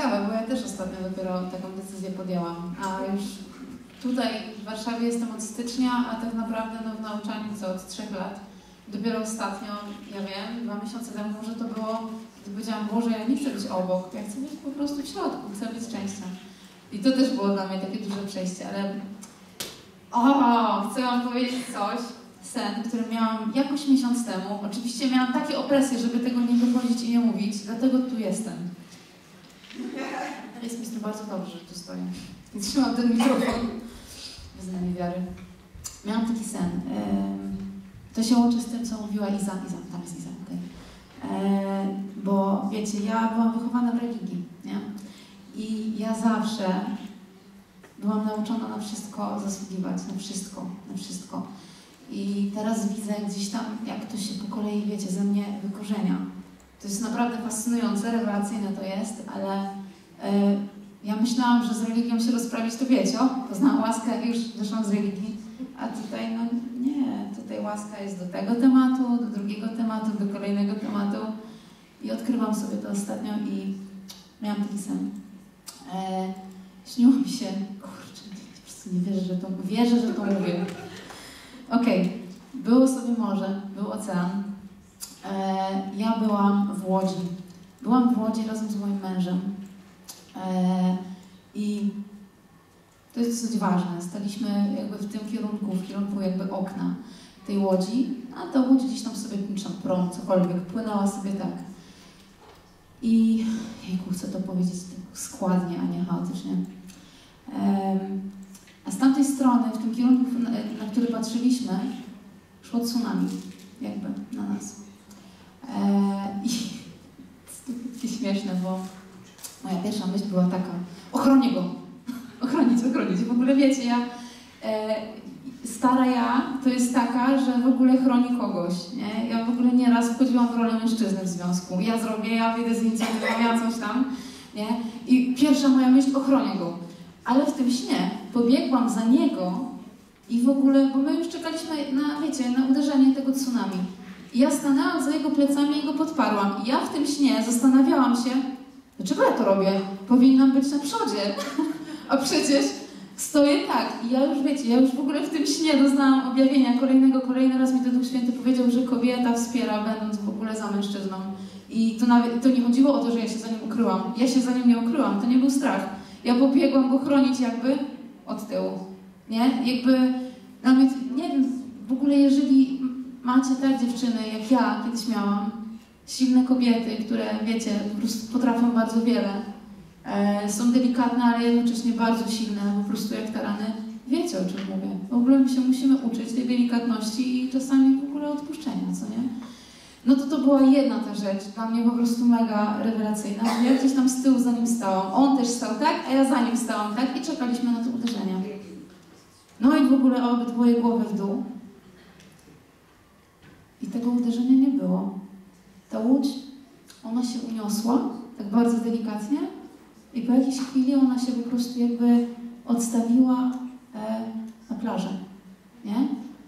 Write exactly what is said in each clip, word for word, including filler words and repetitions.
ciekawe, bo ja też ostatnio dopiero taką decyzję podjęłam, a już tutaj w Warszawie jestem od stycznia, a tak naprawdę no, w nauczaniu co od trzech lat. Dopiero ostatnio, ja wiem, dwa miesiące temu może to było, gdy powiedziałam, Boże, ja nie chcę być obok, ja chcę być po prostu w środku, chcę być częścią. I to też było dla mnie takie duże przejście, ale o, chcę wam powiedzieć coś, sen, który miałam jakoś miesiąc temu. Oczywiście miałam takie opresje, żeby tego nie wychodzić i nie mówić, dlatego tu jestem. Jest mi z tym bardzo dobrze, że tu stoję. I trzymam ten mikrofon. Wyznanie wiary. Miałam taki sen. To się łączy z tym, co mówiła Iza. Iza, tam jest Iza, okej. Okay. Bo wiecie, ja byłam wychowana w religii, nie? I ja zawsze byłam nauczona na wszystko zasługiwać, na wszystko, na wszystko. I teraz widzę gdzieś tam, jak to się po kolei, wiecie, ze mnie wykorzenia. To jest naprawdę fascynujące, rewelacyjne to jest, ale yy, ja myślałam, że z religią się rozprawić, to wiecie, o, poznałam łaskę, jak już doszłam z religii, a tutaj, no nie, tutaj łaska jest do tego tematu, do drugiego tematu, do kolejnego tematu i odkrywam sobie to ostatnio i miałam taki sen. E, śniło mi się, kurczę, po prostu nie wierzę, że to, wierzę, że to mówię. Okej, okay. Było sobie morze, był ocean. E, ja byłam w Łodzi. Byłam w Łodzi razem z moim mężem. E, I to jest dosyć ważne. Staliśmy jakby w tym kierunku, w kierunku jakby okna tej Łodzi, a ta Łódź gdzieś tam sobie, czy tam prom, cokolwiek, płynęła sobie tak. I jejku, chcę to powiedzieć składnie, a nie chaotycznie. Um, a z tamtej strony, w tym kierunku, na, na który patrzyliśmy, szło tsunami, jakby, na nas. E, I to jest takie śmieszne, bo moja pierwsza myśl była taka, ochronię go, ochronić, ochronić. W ogóle wiecie, ja, e, stara ja to jest taka, że w ogóle chroni kogoś, nie? Ja w ogóle nieraz wchodziłam w rolę mężczyzny w związku. Ja zrobię, ja wyjdę z inicjatywą, ja coś tam, nie? I pierwsza moja myśl, ochronię go. Ale w tym śnie pobiegłam za niego i w ogóle, bo my już czekaliśmy na, wiecie, na uderzenie tego tsunami. I ja stanęłam za jego plecami i go podparłam. I ja w tym śnie zastanawiałam się, dlaczego ja to robię? Powinnam być na przodzie. A przecież stoję tak. I ja już, wiecie, ja już w ogóle w tym śnie doznałam objawienia kolejnego. Kolejny raz mi to Duch Święty powiedział, że kobieta wspiera, będąc w ogóle za mężczyzną. I to nawet to nie chodziło o to, że ja się za nim ukryłam. Ja się za nim nie ukryłam. To nie był strach. Ja pobiegłam go chronić jakby od tyłu. Nie? Jakby nawet, nie wiem, w ogóle jeżeli macie tak dziewczyny, jak ja kiedyś miałam, silne kobiety, które, wiecie, po prostu potrafią bardzo wiele, e, są delikatne, ale jednocześnie bardzo silne, po prostu jak tarany, wiecie, o czym mówię. W ogóle my się musimy uczyć tej delikatności i czasami w ogóle odpuszczenia, co nie? No to to była jedna ta rzecz, dla mnie po prostu mega rewelacyjna, że ja gdzieś tam z tyłu za nim stałam. On też stał tak, a ja za nim stałam tak i czekaliśmy na to uderzenie. No i w ogóle obydwoje głowy w dół. I tego uderzenia nie było. Ta łódź, ona się uniosła, tak bardzo delikatnie i po jakiejś chwili ona się po prostu jakby odstawiła e, na plażę, nie?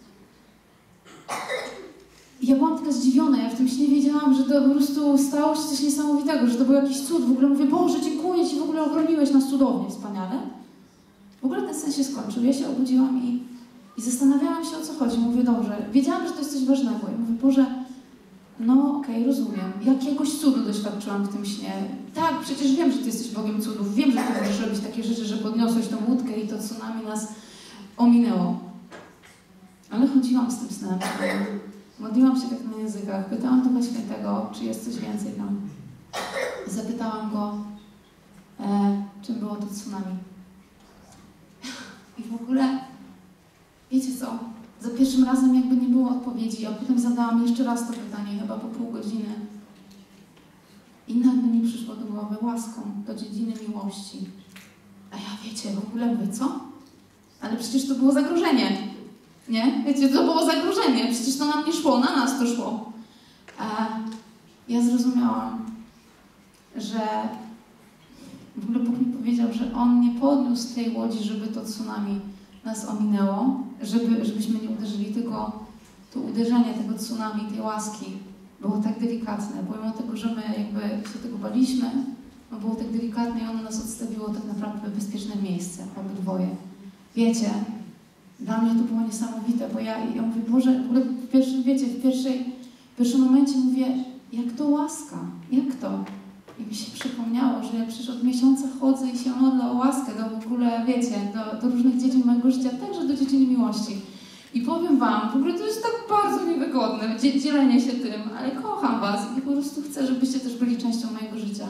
I ja byłam taka zdziwiona, ja w tym śnie wiedziałam, że to po prostu stało się coś niesamowitego, że to był jakiś cud. W ogóle mówię, Boże, dziękuję Ci, w ogóle ochroniłeś nas cudownie, wspaniale. W ogóle ten sen się skończył, ja się obudziłam i, i zastanawiałam się, o co chodzi. Mówię, dobrze, wiedziałam, że to jest coś ważnego. I mówię, Boże, no okej, okay, rozumiem. Jakiegoś cudu doświadczyłam w tym śnie. Tak, przecież wiem, że Ty jesteś Bogiem cudów. Wiem, że Ty możesz robić takie rzeczy, że podniosłeś tą łódkę i to tsunami nas ominęło. Ale chodziłam z tym snem. Modliłam się tak na językach. Pytałam Ducha Świętego, czy jest coś więcej tam. Zapytałam Go, e, czym było to tsunami. I w ogóle, wiecie co, za pierwszym razem jakby nie było odpowiedzi, a potem zadałam jeszcze raz to pytanie, chyba po pół godziny. I nagle mi przyszło do głowy łaską do dziedziny miłości. A ja, wiecie, w ogóle mówię, co? Ale przecież to było zagrożenie. Nie? Wiecie, to było zagrożenie. Przecież to nam nie szło, na nas to szło. A ja zrozumiałam, że w ogóle Bóg mi powiedział, że On nie podniósł tej łodzi, żeby to tsunami nas ominęło, żeby, żebyśmy nie uderzyli, tylko to uderzenie tego tsunami, tej łaski było tak delikatne, pomimo tego, że my jakby się tego baliśmy, no było tak delikatne i ono nas odstawiło tak naprawdę w bezpieczne miejsce, obydwoje. Wiecie, dla mnie to było niesamowite, bo ja, ja mówię, Boże, w ogóle w pierwszym, wiecie, w, pierwszej, w pierwszym momencie mówię, jak to łaska, jak to? I mi się przypomniało, że ja przecież od miesiąca chodzę i się modlę o łaskę do w ogóle, wiecie, do, do różnych dziedzin mojego życia, także do dziedziny miłości. I powiem wam, w ogóle to jest tak bardzo niewygodne, dzielenie się tym, ale kocham was i po prostu chcę, żebyście też byli częścią mojego życia.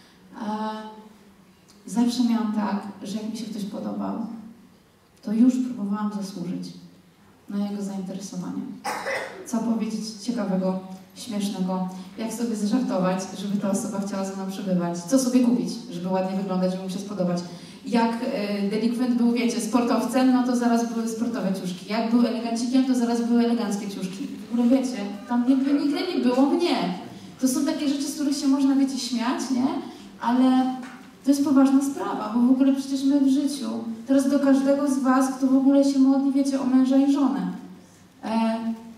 Zawsze miałam tak, że jak mi się ktoś podobał, to już próbowałam zasłużyć na jego zainteresowanie. Co powiedzieć ciekawego, śmiesznego, jak sobie zażartować, żeby ta osoba chciała ze mną przebywać, co sobie kupić, żeby ładnie wyglądać, żeby mu się spodobać. Jak y, delikwent był, wiecie, sportowcem, no to zaraz były sportowe ciuszki. Jak był elegancikiem, to zaraz były eleganckie ciuszki. W ogóle wiecie, tam jakby nigdy nie było mnie. To są takie rzeczy, z których się można, wiecie, śmiać, nie? Ale to jest poważna sprawa, bo w ogóle przecież my w życiu, teraz do każdego z was, kto w ogóle się modli, wiecie, o męża i żonę. E,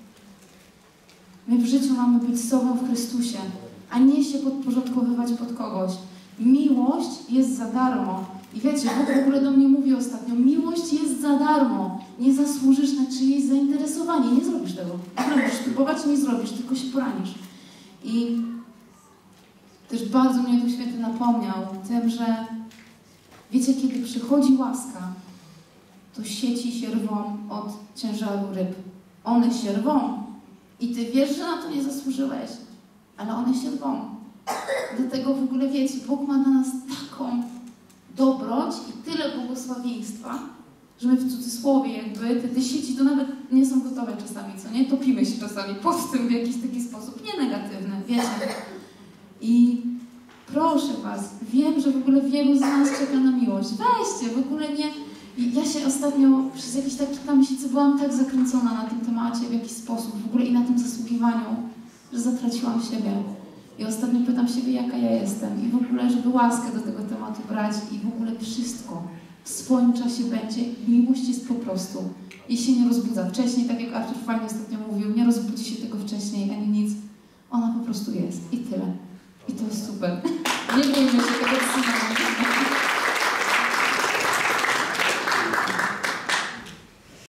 my w życiu mamy być sobą w Chrystusie, a nie się podporządkowywać pod kogoś. Miłość jest za darmo. I wiecie, Bóg w ogóle do mnie mówi ostatnio, miłość jest za darmo. Nie zasłużysz na czyjeś zainteresowanie. Nie zrobisz tego. Nie możesz próbować, nie zrobisz, tylko się poranisz. I też bardzo mnie Duch Święty napomniał tym, że wiecie, kiedy przychodzi łaska, to sieci się rwą od ciężaru ryb. One się rwą. I ty wiesz, że na to nie zasłużyłeś, ale one się rwą. Dlatego w ogóle wiecie, Bóg ma dla nas taką dobroć i tyle błogosławieństwa, że my w cudzysłowie jakby, te, te sieci to nawet nie są gotowe czasami, co nie? Topimy się czasami pod tym w jakiś taki sposób, nie negatywny, wiecie. I proszę was, wiem, że w ogóle wielu z nas czeka na miłość. Weźcie, w ogóle nie... Ja się ostatnio przez jakieś takie tam miesiące byłam tak zakręcona na tym temacie w jakiś sposób, w ogóle i na tym zasługiwaniu, że zatraciłam siebie. I ostatnio pytam siebie, jaka ja jestem. I w ogóle, żeby łaskę do tego tematu brać i w ogóle wszystko w swoim czasie będzie. Miłość jest po prostu. I się nie rozbudza wcześniej, tak jak Artur fajnie ostatnio mówił, nie rozbudzi się tego wcześniej, ani nic. Ona po prostu jest. I tyle. I to jest super. Nie bójmy się tego, co